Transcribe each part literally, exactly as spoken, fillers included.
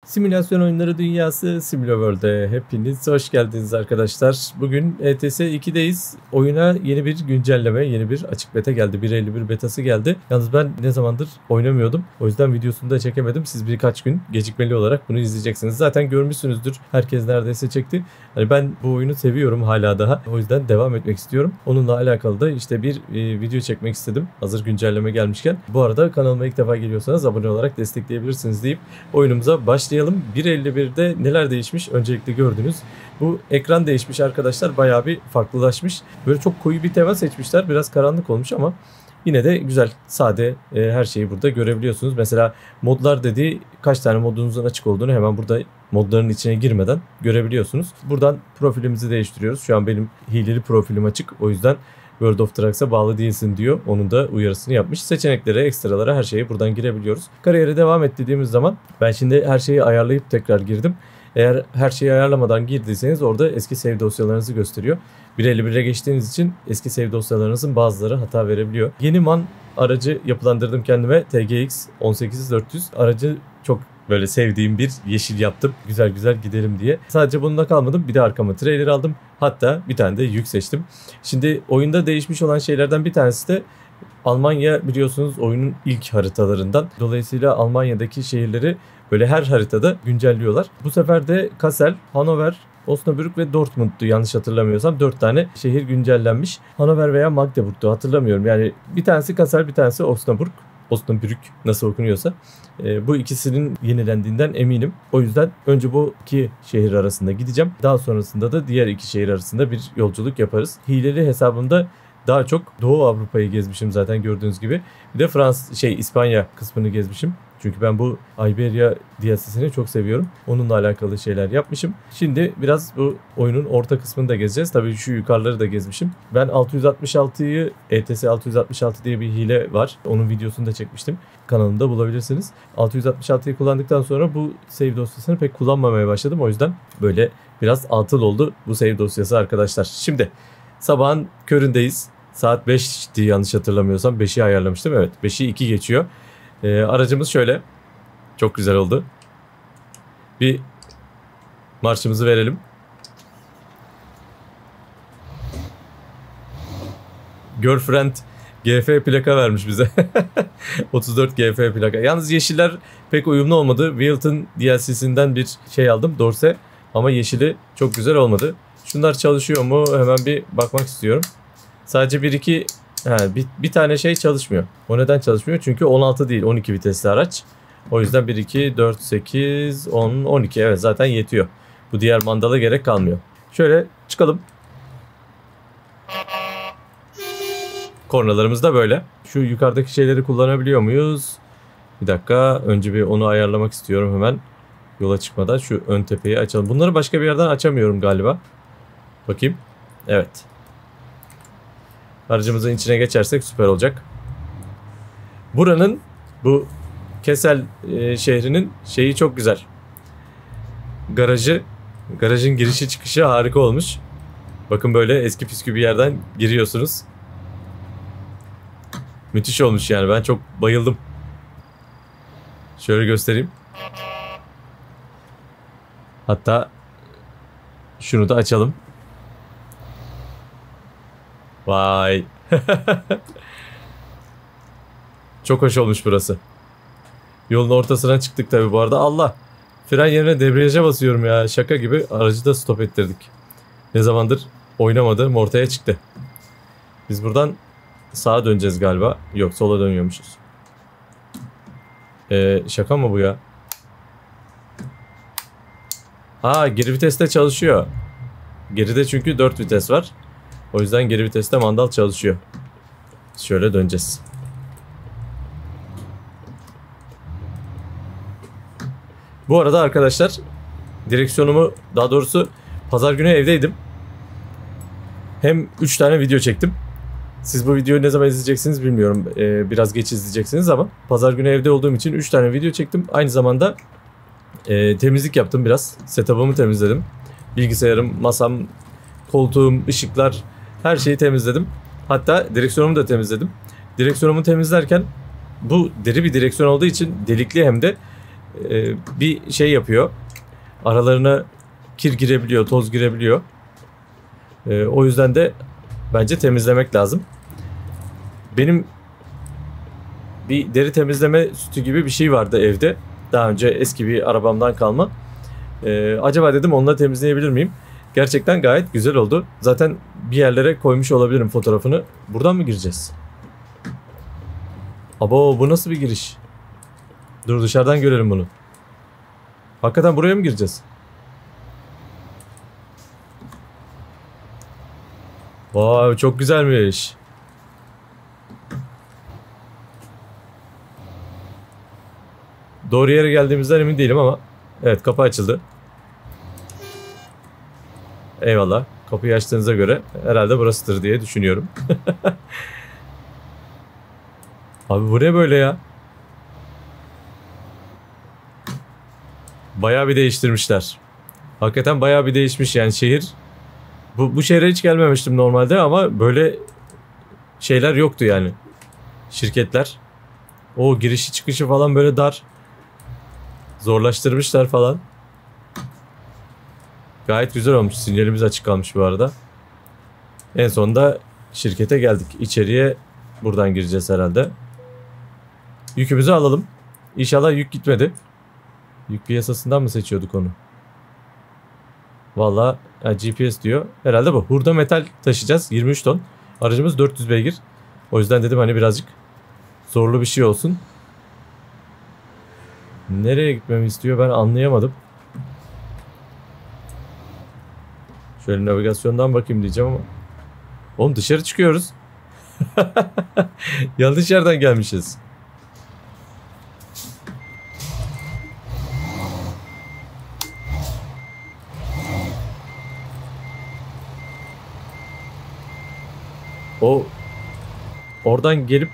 Simülasyon oyunları dünyası SimulaWorld'e hepiniz hoş geldiniz arkadaşlar. Bugün E T S iki'deyiz. Oyuna yeni bir güncelleme, yeni bir açık beta geldi. bir nokta elli bir betası geldi. Yalnız ben ne zamandır oynamıyordum. O yüzden videosunu da çekemedim. Siz birkaç gün gecikmeli olarak bunu izleyeceksiniz. Zaten görmüşsünüzdür. Herkes neredeyse çekti. Hani ben bu oyunu seviyorum hala daha. O yüzden devam etmek istiyorum. Onunla alakalı da işte bir e, video çekmek istedim. Hazır güncelleme gelmişken. Bu arada kanalıma ilk defa geliyorsanız abone olarak destekleyebilirsiniz deyip oyunumuza başlayalım. bir nokta elli bir'de neler değişmiş? Öncelikle gördünüz. Bu ekran değişmiş arkadaşlar. Bayağı bir farklılaşmış. Böyle çok koyu bir tema seçmişler. Biraz karanlık olmuş ama yine de güzel. Sade e, her şeyi burada görebiliyorsunuz. Mesela modlar dediği kaç tane modunuzun açık olduğunu hemen burada modların içine girmeden görebiliyorsunuz. Buradan profilimizi değiştiriyoruz. Şu an benim hileli profilim açık. O yüzden World of Trucks'a bağlı değilsin diyor. Onun da uyarısını yapmış. Seçeneklere, ekstralara, her şeye buradan girebiliyoruz. Kariyere devam et dediğimiz zaman ben şimdi her şeyi ayarlayıp tekrar girdim. Eğer her şeyi ayarlamadan girdiyseniz orada eski save dosyalarınızı gösteriyor. bir nokta elli bir'e geçtiğiniz için eski save dosyalarınızın bazıları hata verebiliyor. Yeni man aracı yapılandırdım kendime. T G X on sekiz dört yüz aracı çok böyle sevdiğim bir yeşil yaptım. Güzel güzel gidelim diye. Sadece bununla kalmadım. Bir de arkama trailer aldım. Hatta bir tane de yük seçtim. Şimdi oyunda değişmiş olan şeylerden bir tanesi de Almanya, biliyorsunuz oyunun ilk haritalarından. Dolayısıyla Almanya'daki şehirleri böyle her haritada güncelliyorlar. Bu sefer de Kassel, Hannover, Osnabrück ve Dortmund'tu yanlış hatırlamıyorsam. dört tane şehir güncellenmiş. Hannover veya Magdeburg'tu hatırlamıyorum. Yani bir tanesi Kassel, bir tanesi Osnabrück. Osnabrück nasıl okunuyorsa. E, bu ikisinin yenilendiğinden eminim. O yüzden önce bu iki şehir arasında gideceğim. Daha sonrasında da diğer iki şehir arasında bir yolculuk yaparız. Hileli hesabımda daha çok Doğu Avrupa'yı gezmişim zaten gördüğünüz gibi. Bir de Fransız şey İspanya kısmını gezmişim. Çünkü ben bu Iberia D L C'sini çok seviyorum. Onunla alakalı şeyler yapmışım. Şimdi biraz bu oyunun orta kısmını da gezeceğiz. Tabii şu yukarıları da gezmişim. Ben altı yüz altmış altıyı E T S altı yüz altmış altı diye bir hile var. Onun videosunu da çekmiştim. Kanalımda bulabilirsiniz. altı yüz altmış altıyı kullandıktan sonra bu save dosyasını pek kullanmamaya başladım. O yüzden böyle biraz atıl oldu bu save dosyası arkadaşlar. Şimdi sabahın köründeyiz. Saat beşti yanlış hatırlamıyorsam. beşi ayarlamıştım. Evet, beşi iki geçiyor. Ee, aracımız şöyle. Çok güzel oldu. Bir marşımızı verelim. Girlfriend G F plaka vermiş bize. otuz dört G F plaka. Yalnız yeşiller pek uyumlu olmadı. Wilton D L C'sinden bir şey aldım. Dorse. Ama yeşili çok güzel olmadı. Şunlar çalışıyor mu? Hemen bir bakmak istiyorum. Sadece bir iki He, bir, bir tane şey çalışmıyor. O neden çalışmıyor? Çünkü on altı değil on iki vitesli araç. O yüzden bir, iki, dört, sekiz, on, on iki evet zaten yetiyor. Bu diğer mandala gerek kalmıyor. Şöyle çıkalım. Kornalarımız da böyle. Şu yukarıdaki şeyleri kullanabiliyor muyuz? Bir dakika, önce bir onu ayarlamak istiyorum hemen. Yola çıkmadan şu ön tepeyi açalım. Bunları başka bir yerden açamıyorum galiba. Bakayım. Evet. Aracımızın içine geçersek süper olacak. Buranın, bu Kassel e, şehrinin şeyi çok güzel. Garajı, garajın girişi çıkışı harika olmuş. Bakın böyle eski püskü bir yerden giriyorsunuz. Müthiş olmuş yani, ben çok bayıldım. Şöyle göstereyim. Hatta şunu da açalım. Vay. Çok hoş olmuş burası. Yolun ortasına çıktık tabi bu arada. Allah. Fren yerine debriyaja basıyorum ya. Şaka gibi aracı da stop ettirdik. Ne zamandır oynamadım, ortaya çıktı. Biz buradan sağa döneceğiz galiba. Yok, sola dönüyormuşuz. Ee, şaka mı bu ya? Aa, geri viteste çalışıyor. Geride çünkü dört vites var. O yüzden geri viteste mandal çalışıyor. Şöyle döneceğiz. Bu arada arkadaşlar, direksiyonumu, daha doğrusu pazar günü evdeydim. Hem üç tane video çektim. Siz bu videoyu ne zaman izleyeceksiniz bilmiyorum. Ee, biraz geç izleyeceksiniz ama pazar günü evde olduğum için üç tane video çektim. Aynı zamanda e, temizlik yaptım biraz. Setup'ımı temizledim. Bilgisayarım, masam, koltuğum, ışıklar, her şeyi temizledim. Hatta direksiyonumu da temizledim. Direksiyonumu temizlerken bu deri bir direksiyon olduğu için delikli, hem de e, bir şey yapıyor. Aralarına kir girebiliyor, toz girebiliyor. E, o yüzden de bence temizlemek lazım. Benim bir deri temizleme sütü gibi bir şey vardı evde. Daha önce eski bir arabamdan kalma. E, acaba dedim onunla temizleyebilir miyim? Gerçekten gayet güzel oldu. Zaten bir yerlere koymuş olabilirim fotoğrafını. Buradan mı gireceğiz? Abo, bu nasıl bir giriş? Dur, dışarıdan görelim bunu. Hakikaten buraya mı gireceğiz? Vay, çok güzelmiş. Doğru yere geldiğimizden emin değilim ama. Evet, kapı açıldı. Eyvallah. Kapıyı açtığınıza göre herhalde burasıdır diye düşünüyorum. Abi bu ne böyle ya? Bayağı bir değiştirmişler. Hakikaten bayağı bir değişmiş yani şehir. Bu, bu şehre hiç gelmemiştim normalde ama böyle şeyler yoktu yani. Şirketler. O girişi çıkışı falan böyle dar. Zorlaştırmışlar falan. Gayet güzel olmuş. Sinyalimiz açık kalmış bu arada. En sonunda şirkete geldik. İçeriye buradan gireceğiz herhalde. Yükümüzü alalım. İnşallah yük gitmedi. Yük piyasasından mı seçiyorduk onu? Vallahi yani G P S diyor. Herhalde bu. Hurda metal taşıyacağız. yirmi üç ton. Aracımız dört yüz beygir. O yüzden dedim hani birazcık zorlu bir şey olsun. Nereye gitmemi istiyor ben anlayamadım. Şöyle navigasyondan bakayım diyeceğim ama. Oğlum dışarı çıkıyoruz. Yanlış yerden gelmişiz. O oradan gelip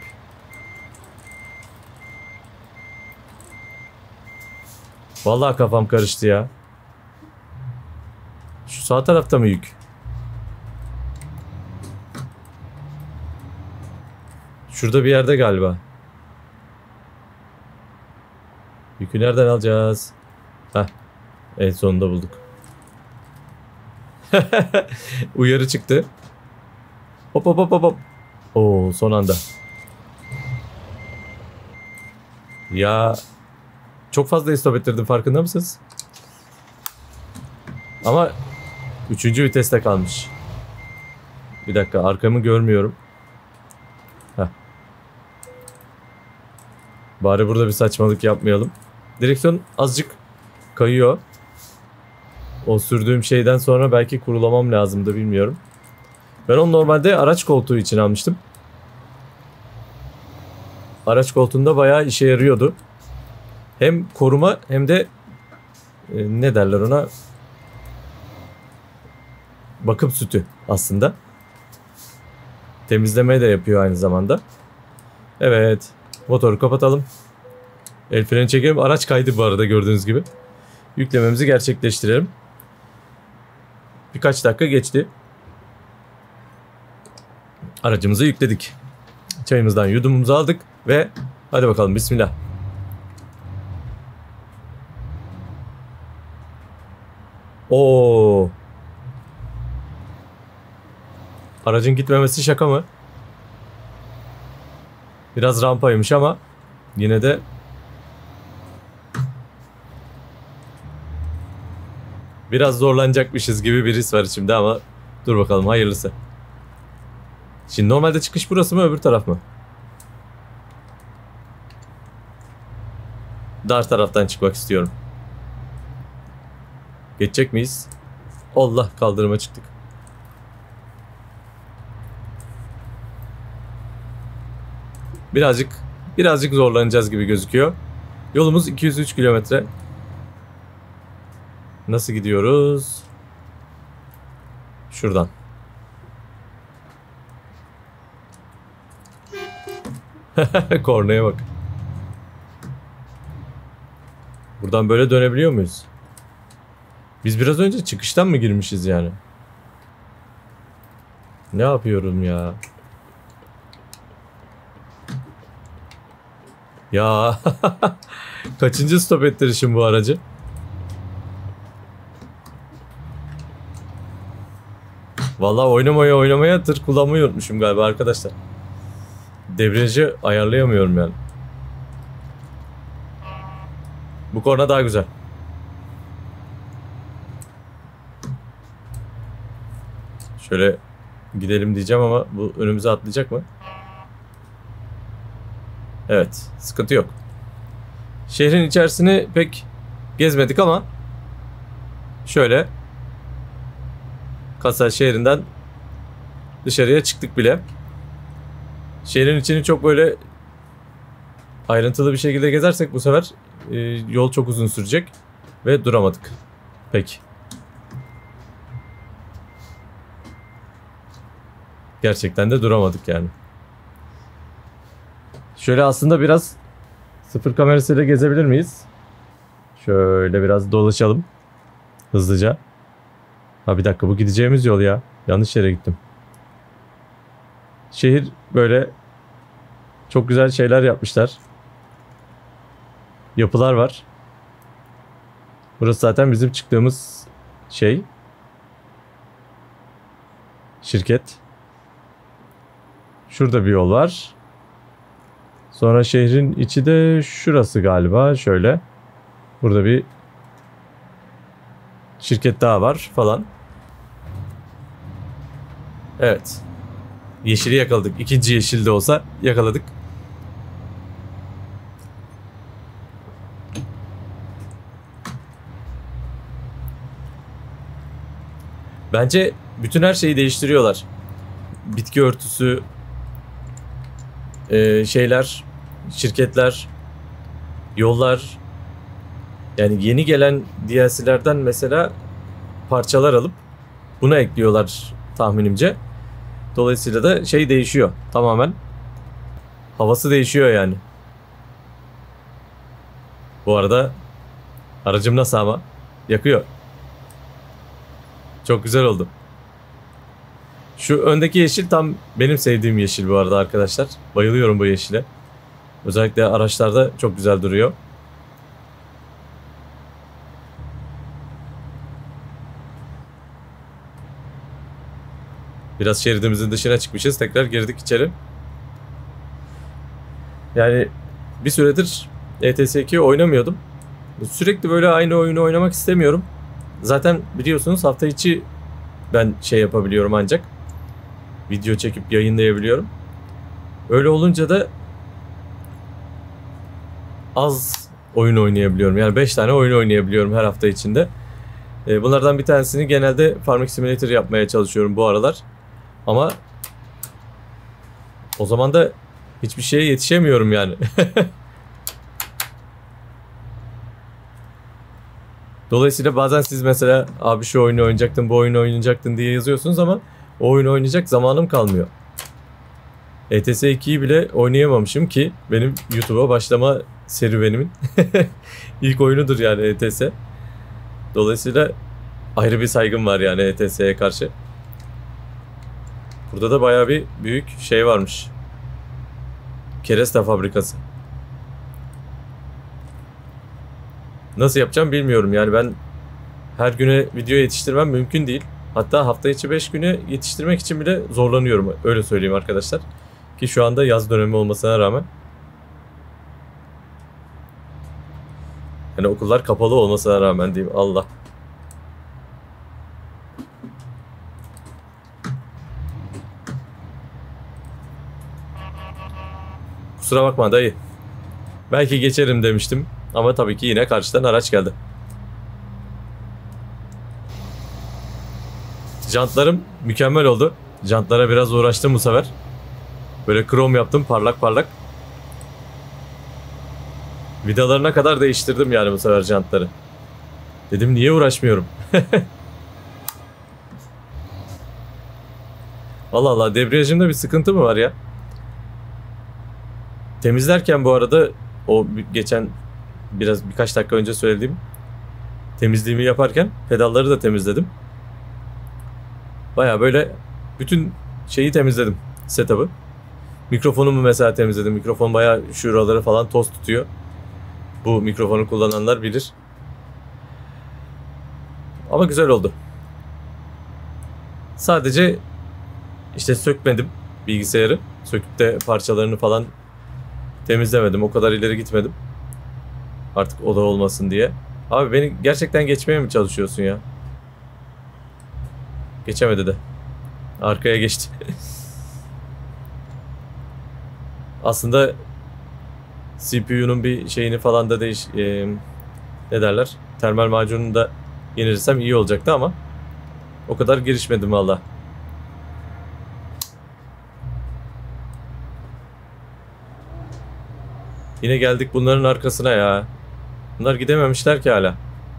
vallahi kafam karıştı ya. Şu sağ tarafta mı yük? Şurada bir yerde galiba. Yükü nereden alacağız? Heh. En sonunda bulduk. Uyarı çıktı. Hop hop hop hop hop. Oo, son anda. Ya çok fazla istop ettirdim, farkında mısınız? Ama üçüncü viteste kalmış. Bir dakika, arkamı görmüyorum. Heh. Bari burada bir saçmalık yapmayalım. Direksiyon azıcık kayıyor. O sürdüğüm şeyden sonra belki kurulamam lazımdı, bilmiyorum. Ben onu normalde araç koltuğu için almıştım. Araç koltuğunda bayağı işe yarıyordu. Hem koruma hem de e, ne derler ona? Bakım sütü aslında. Temizleme de yapıyor aynı zamanda. Evet. Motoru kapatalım. El freni çekelim. Araç kaydı bu arada, gördüğünüz gibi. Yüklememizi gerçekleştirelim. Birkaç dakika geçti. Aracımızı yükledik. Çayımızdan yudumumuzu aldık ve hadi bakalım, bismillah. Oo. Aracın gitmemesi şaka mı? Biraz rampaymış ama yine de biraz zorlanacakmışız gibi bir his var içimde ama dur bakalım, hayırlısı. Şimdi normalde çıkış burası mı, öbür taraf mı? Dar taraftan çıkmak istiyorum. Geçecek miyiz? Allah, kaldırıma çıktık. Birazcık birazcık zorlanacağız gibi gözüküyor. Yolumuz iki yüz üç kilometre. Nasıl gidiyoruz? Şuradan. Kornaya bak. Buradan böyle dönebiliyor muyuz? Biz biraz önce çıkıştan mı girmişiz yani? Ne yapıyorum ya? Ya kaçıncı stop ettirişim bu aracı? Vallahi oynamaya oynamaya tır kullanmayı unutmuşum galiba arkadaşlar. Debriyajı ayarlayamıyorum yani. Bu korna daha güzel. Şöyle gidelim diyeceğim ama bu önümüze atlayacak mı? Evet, sıkıntı yok. Şehrin içerisini pek gezmedik ama şöyle Kassel şehrinden dışarıya çıktık bile. Şehrin içini çok böyle ayrıntılı bir şekilde gezersek bu sefer e, yol çok uzun sürecek ve duramadık. Peki. Gerçekten de duramadık yani. Şöyle aslında biraz sıfır kamerasıyla gezebilir miyiz? Şöyle biraz dolaşalım. Hızlıca. Ha bir dakika, bu gideceğimiz yol ya. Yanlış yere gittim. Şehir böyle çok güzel şeyler yapmışlar. Yapılar var. Burası zaten bizim çıktığımız şey. Şirket. Şurada bir yol var. Sonra şehrin içi de şurası galiba. Şöyle. Burada bir şirket daha var falan. Evet. Yeşili yakaladık. İkinci yeşil de olsa yakaladık. Bence bütün her şeyi değiştiriyorlar. Bitki örtüsü, e, şeyler, şirketler, yollar. Yani yeni gelen D L C'lerden mesela parçalar alıp buna ekliyorlar tahminimce. Dolayısıyla da şey değişiyor tamamen. Havası değişiyor yani. Bu arada aracım nasıl ama? Yakıyor. Çok güzel oldu. Şu öndeki yeşil tam benim sevdiğim yeşil bu arada arkadaşlar. Bayılıyorum bu yeşile. Özellikle araçlarda çok güzel duruyor. Biraz şeridimizin dışına çıkmışız. Tekrar girdik içeri. Yani bir süredir E T S iki oynamıyordum. Sürekli böyle aynı oyunu oynamak istemiyorum. Zaten biliyorsunuz hafta içi ben şey yapabiliyorum ancak. Video çekip yayınlayabiliyorum. Öyle olunca da az oyun oynayabiliyorum. Yani beş tane oyun oynayabiliyorum her hafta içinde. Bunlardan bir tanesini genelde Farming Simulator yapmaya çalışıyorum bu aralar. Ama o zaman da hiçbir şeye yetişemiyorum yani. Dolayısıyla bazen siz mesela abi şu oyunu oynayacaktın, bu oyunu oynayacaktın diye yazıyorsunuz ama o oyunu oynayacak zamanım kalmıyor. E T S ikiyi bile oynayamamışım ki benim YouTube'a başlama serüvenimin ilk oyunudur yani E T S. Dolayısıyla ayrı bir saygım var yani E T S'ye karşı. Burada da bayağı bir büyük şey varmış. Kereste fabrikası. Nasıl yapacağım bilmiyorum. Yani ben her güne video yetiştirmem mümkün değil. Hatta hafta içi beş güne yetiştirmek için bile zorlanıyorum. Öyle söyleyeyim arkadaşlar. Ki şu anda yaz dönemi olmasına rağmen. Yani okullar kapalı olmasına rağmen diyeyim. Allah. Kusura bakma dayı. Belki geçerim demiştim. Ama tabii ki yine karşıdan araç geldi. Jantlarım mükemmel oldu. Jantlara biraz uğraştım bu sefer. Böyle krom yaptım parlak parlak. Vidalarına kadar değiştirdim yani bu sefer jantları. Dedim niye uğraşmıyorum? Allah Allah, debriyajımda bir sıkıntı mı var ya? Temizlerken bu arada o geçen biraz birkaç dakika önce söylediğim temizliğimi yaparken pedalları da temizledim. Baya böyle bütün şeyi temizledim, setup'ı. Mikrofonumu mesela temizledim. Mikrofon bayağı şuraları falan toz tutuyor. Bu mikrofonu kullananlar bilir. Ama güzel oldu. Sadece işte sökmedim bilgisayarı. Söküp de parçalarını falan temizlemedim. O kadar ileri gitmedim. Artık o da olmasın diye. Abi beni gerçekten geçmeye mi çalışıyorsun ya? Geçemedi de. Arkaya geçti. Aslında C P U'nun bir şeyini falan da değiş... E, ne derler? Termal macununu da yenilirsem iyi olacaktı ama o kadar girişmedim valla. Yine geldik bunların arkasına ya. Bunlar gidememişler ki hala.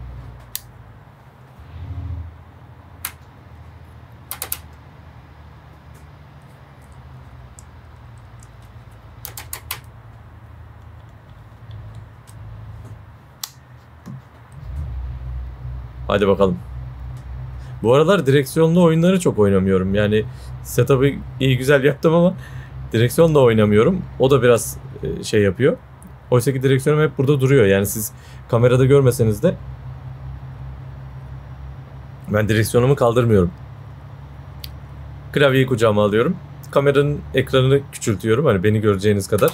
Hadi bakalım. Bu aralar direksiyonlu oyunları çok oynamıyorum. Yani setup'ı iyi güzel yaptım ama direksiyonla oynamıyorum. O da biraz şey yapıyor. Oysa ki direksiyonum hep burada duruyor. Yani siz kamerada görmeseniz de ben direksiyonumu kaldırmıyorum. Klavyeyi kucağıma alıyorum. Kameranın ekranını küçültüyorum. Hani beni göreceğiniz kadar.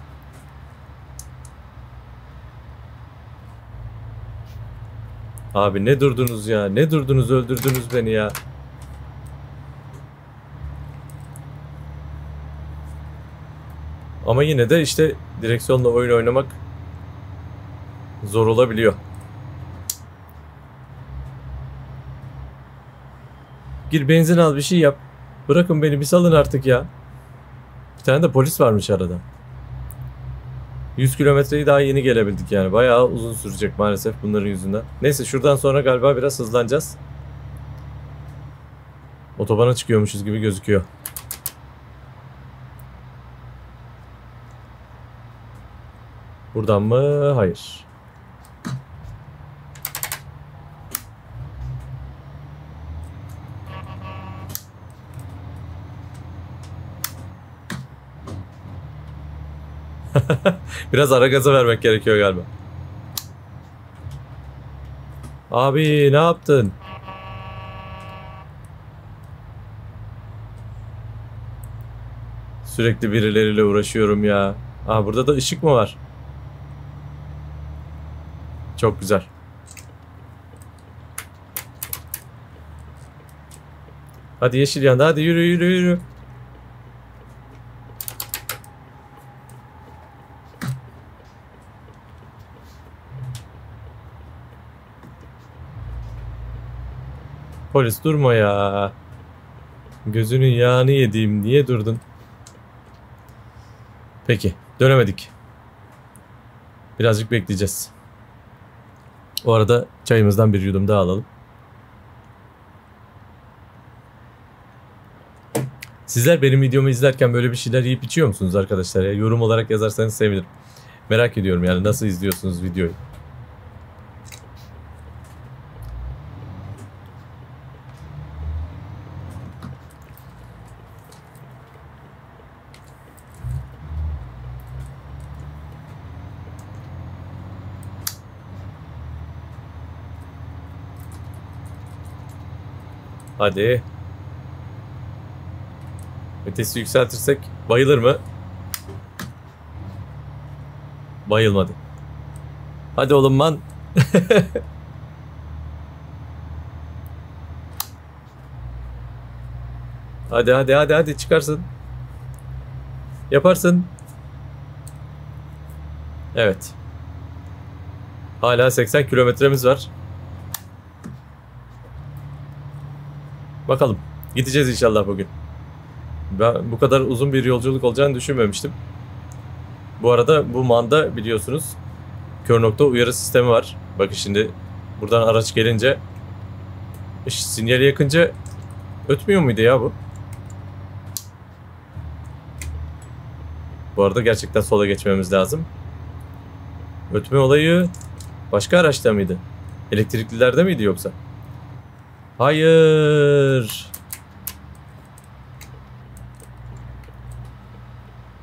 Abi ne durdunuz ya? Ne durdunuz? Öldürdünüz beni ya. Ama yine de işte direksiyonla oyun oynamak zor olabiliyor. Gir benzin al, bir şey yap. Bırakın beni, bir salın artık ya. Bir tane de polis varmış arada. yüz kilometreyi daha yeni gelebildik yani. Bayağı uzun sürecek maalesef bunların yüzünden. Neyse şuradan sonra galiba biraz hızlanacağız. Otobana çıkıyormuşuz gibi gözüküyor. Buradan mı? Hayır. Biraz ara gaza vermek gerekiyor galiba. Abi ne yaptın? Sürekli birileriyle uğraşıyorum ya. Aa, burada da ışık mı var? Çok güzel. Hadi yeşil yanda, hadi yürü yürü yürü. Polis durma ya. Gözünün yağını yediğim, niye durdun? Peki, dönemedik. Birazcık bekleyeceğiz. O arada çayımızdan bir yudum daha alalım. Sizler benim videomu izlerken böyle bir şeyler yiyip içiyor musunuz arkadaşlar? Ya, yorum olarak yazarsanız sevinirim. Merak ediyorum yani, nasıl izliyorsunuz videoyu? Hadi. Vitesi yükseltirsek bayılır mı? Bayılmadı. Hadi oğlum man. Hadi hadi hadi hadi çıkarsın. Yaparsın. Evet. Hala seksen kilometremiz var. Bakalım. Gideceğiz inşallah bugün. Ben bu kadar uzun bir yolculuk olacağını düşünmemiştim. Bu arada bu Manda biliyorsunuz kör nokta uyarı sistemi var. Bakın şimdi buradan araç gelince sinyali yakınca ötmüyor muydu ya bu? Bu arada gerçekten sola geçmemiz lazım. Ötme olayı başka araçta mıydı? Elektriklilerde miydi yoksa? Hayır.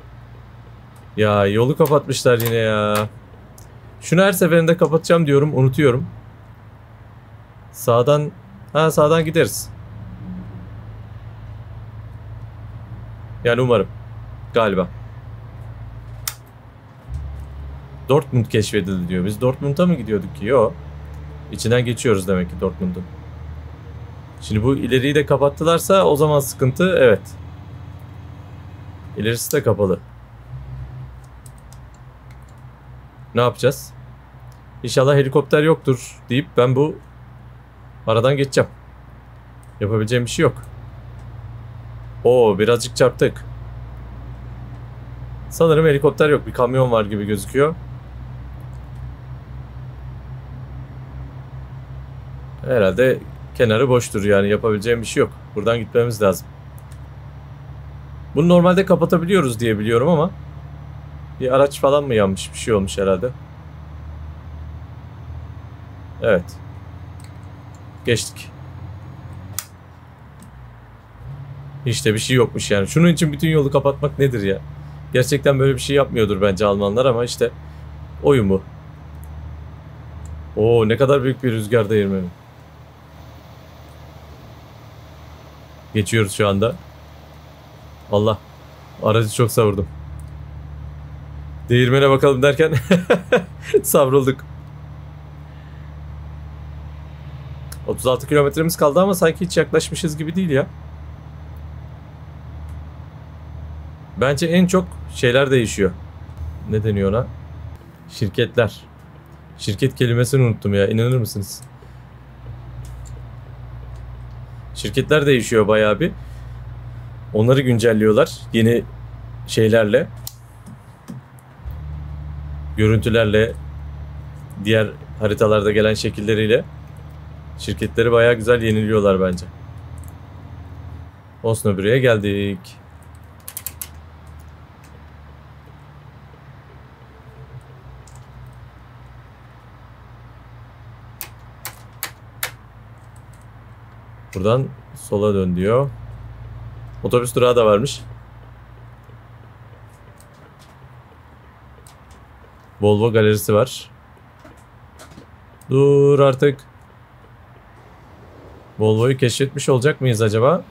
Ya yolu kapatmışlar yine ya. Şunu her seferinde kapatacağım diyorum, unutuyorum. Sağdan, ha sağdan gideriz. Yani umarım. Galiba. Dortmund keşfedildi diyor. Biz Dortmund'a mı gidiyorduk ki? Yok. İçinden geçiyoruz demek ki Dortmund'un. Şimdi bu ileriyi de kapattılarsa o zaman sıkıntı, evet. İlerisi de kapalı. Ne yapacağız? İnşallah helikopter yoktur deyip ben bu aradan geçeceğim. Yapabileceğim bir şey yok. Oo, birazcık çarptık. Sanırım helikopter yok. Bir kamyon var gibi gözüküyor. Herhalde kenarı boştur, yani yapabileceğim bir şey yok. Buradan gitmemiz lazım. Bunu normalde kapatabiliyoruz diye biliyorum ama bir araç falan mı yanmış, bir şey olmuş herhalde. Evet. Geçtik. Hiç de bir şey yokmuş yani. Şunun için bütün yolu kapatmak nedir ya? Gerçekten böyle bir şey yapmıyordur bence Almanlar ama işte oyun bu. Oo, ne kadar büyük bir rüzgar değirmeni. Geçiyoruz şu anda. Allah. Aracı çok savurdum. Değirmene bakalım derken savrulduk. otuz altı kilometremiz kaldı ama sanki hiç yaklaşmışız gibi değil ya. Bence en çok şeyler değişiyor. Ne deniyor ona? Şirketler. Şirket kelimesini unuttum ya. İnanır mısınız? Şirketler değişiyor bayağı bir. Onları güncelliyorlar. Yeni şeylerle. Görüntülerle. Diğer haritalarda gelen şekilleriyle. Şirketleri bayağı güzel yeniliyorlar bence. Osnabrück'e geldik. Buradan sola dön diyor. Otobüs durağı da varmış. Volvo galerisi var. Dur artık. Volvo'yu keşfetmiş olacak mıyız acaba?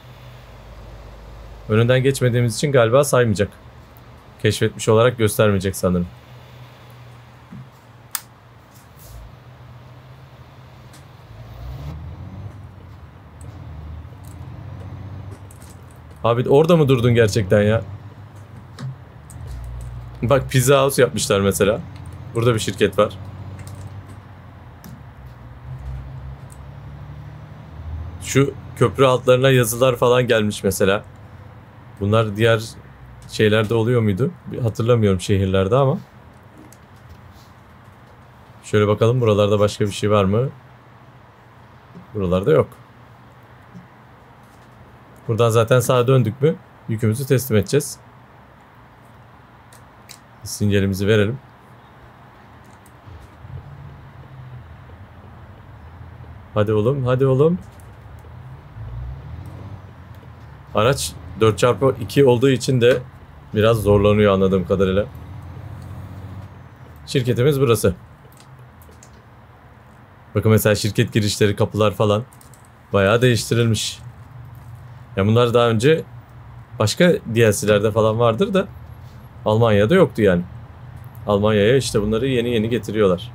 Önünden geçmediğimiz için galiba saymayacak. Keşfetmiş olarak göstermeyecek sanırım. Abi orada mı durdun gerçekten ya? Bak, Pizza House yapmışlar mesela. Burada bir şirket var. Şu köprü altlarına yazılar falan gelmiş mesela. Bunlar diğer şeylerde oluyor muydu? Hatırlamıyorum şehirlerde ama. Şöyle bakalım, buralarda başka bir şey var mı? Buralarda yok. Buradan zaten sağa döndük mü yükümüzü teslim edeceğiz. Sinyalimizi verelim. Hadi oğlum, hadi oğlum. Araç dört çarpı iki olduğu için de biraz zorlanıyor anladığım kadarıyla. Şirketimiz burası. Bakın mesela şirket girişleri, kapılar falan bayağı değiştirilmiş. Ya bunlar daha önce başka D L C'lerde falan vardır da Almanya'da yoktu yani. Almanya'ya işte bunları yeni yeni getiriyorlar.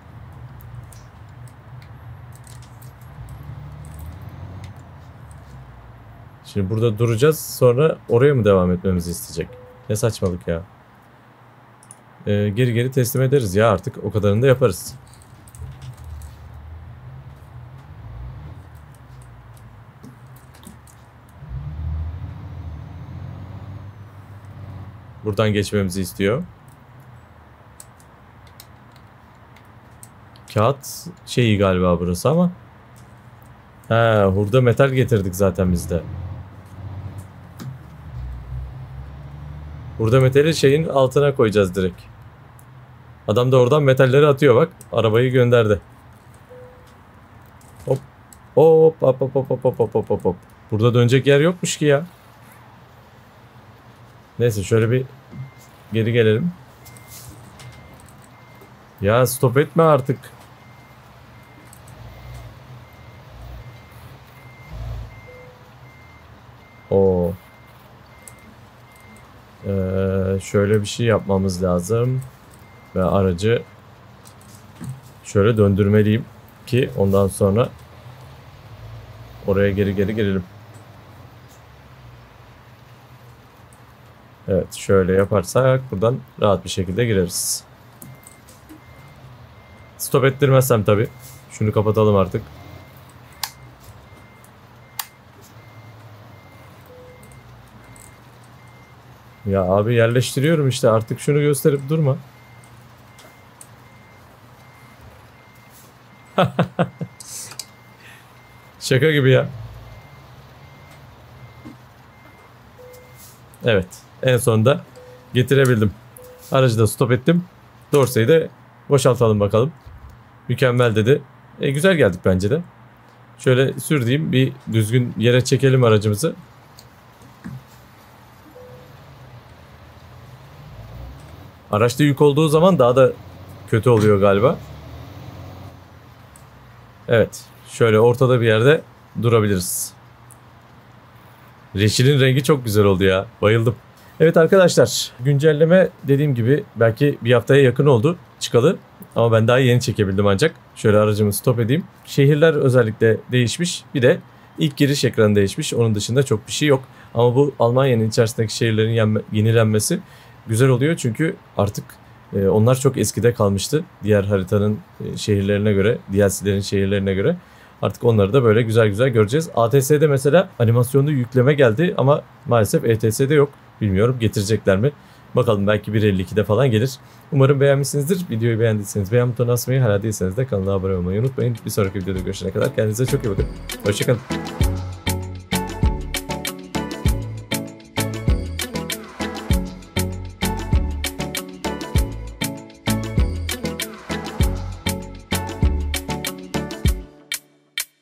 Şimdi burada duracağız, sonra oraya mı devam etmemizi isteyecek? Ne saçmalık ya. Ee, geri geri teslim ederiz ya, artık o kadarını da yaparız. Buradan geçmemizi istiyor. Kağıt şeyi galiba burası ama. He, hurda metal getirdik zaten biz de. Hurda metali şeyin altına koyacağız direkt. Adam da oradan metalleri atıyor bak. Arabayı gönderdi. Hop. Hop hop hop hop hop hop hop hop. Burada dönecek yer yokmuş ki ya. Neyse şöyle bir geri gelelim. Ya stop etme artık. O. Ee, şöyle bir şey yapmamız lazım. Ve aracı şöyle döndürmeliyim ki ondan sonra oraya geri geri gelelim. Evet, şöyle yaparsak buradan rahat bir şekilde gireriz. Stop ettirmezsem tabii. Şunu kapatalım artık. Ya abi yerleştiriyorum işte, artık şunu gösterip durma. Şaka gibi ya. Evet, en sonunda getirebildim. Aracı da stop ettim. Dorseyi de boşaltalım bakalım. Mükemmel dedi. E, güzel geldik bence de. Şöyle sürdüğüm bir düzgün yere çekelim aracımızı. Araçta yük olduğu zaman daha da kötü oluyor galiba. Evet. Şöyle ortada bir yerde durabiliriz. Reçilin rengi çok güzel oldu ya. Bayıldım. Evet arkadaşlar. Güncelleme dediğim gibi belki bir haftaya yakın oldu çıkalı. Ama ben daha yeni çekebildim ancak. Şöyle aracımı stop edeyim. Şehirler özellikle değişmiş. Bir de ilk giriş ekranı değişmiş. Onun dışında çok bir şey yok. Ama bu Almanya'nın içerisindeki şehirlerin yenilenmesi güzel oluyor. Çünkü artık e, onlar çok eskide kalmıştı. Diğer haritanın e, şehirlerine göre, D L C'lerin şehirlerine göre. Artık onları da böyle güzel güzel göreceğiz. A T S'de mesela animasyonlu yükleme geldi ama maalesef E T S'de yok. Bilmiyorum getirecekler mi? Bakalım, belki bir elli ikide falan gelir. Umarım beğenmişsinizdir. Videoyu beğendiyseniz beğen butonuna basmayı, hala değilseniz de kanala abone olmayı unutmayın. Bir sonraki videoda görüşene kadar kendinize çok iyi bakın. Hoşçakalın.